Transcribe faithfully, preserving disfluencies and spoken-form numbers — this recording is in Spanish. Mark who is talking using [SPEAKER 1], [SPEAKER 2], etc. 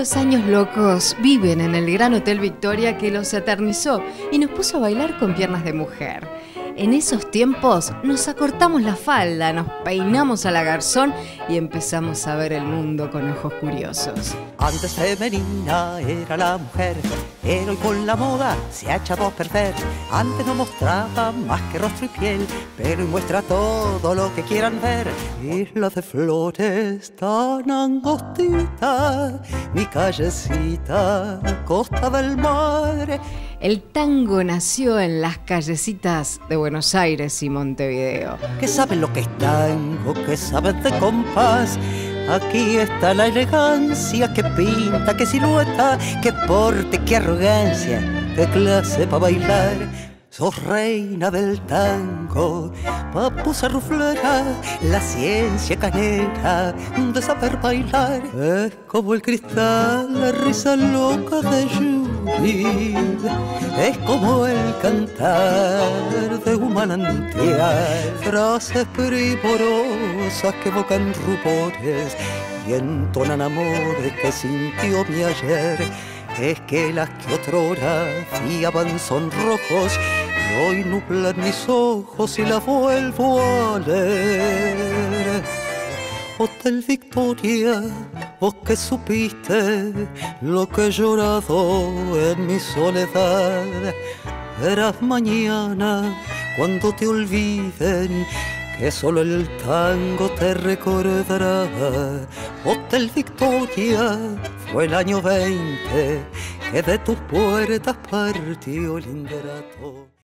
[SPEAKER 1] Los años locos viven en el Gran Hotel Victoria, que los eternizó y nos puso a bailar con piernas de mujer. En esos tiempos nos acortamos la falda, nos peinamos a la garzón y empezamos a ver el mundo con ojos curiosos.
[SPEAKER 2] Antes femenina era la mujer, pero hoy con la moda se ha echado a perder. Antes no mostraba más que rostro y piel, pero hoy muestra todo lo que quieran ver. Isla de flores tan angostita, mi callecita, costa del mar.
[SPEAKER 1] El tango nació en las callecitas de Buenos Aires y Montevideo.
[SPEAKER 2] Que saben lo que es tango, que saben de compás. Aquí está la elegancia, que pinta, que silueta, que porte, que arrogancia, que clase pa' bailar. Sos reina del tango, papusa ruflera, la ciencia canera de saber bailar. Es como el cristal, la risa loca de Judith, es como el cantar de un manantial. Frases primorosas que evocan rubores y entonan amores que sintió mi ayer. Es que las que otrora fiaban son rojos y hoy nublan mis ojos y las vuelvo a leer. Hotel Victoria, vos que supiste lo que he llorado en mi soledad. Verás mañana cuando te olviden que solo el tango te recordará. Hotel Victoria, fue el año veinte que de tus puertas partió el ingrato.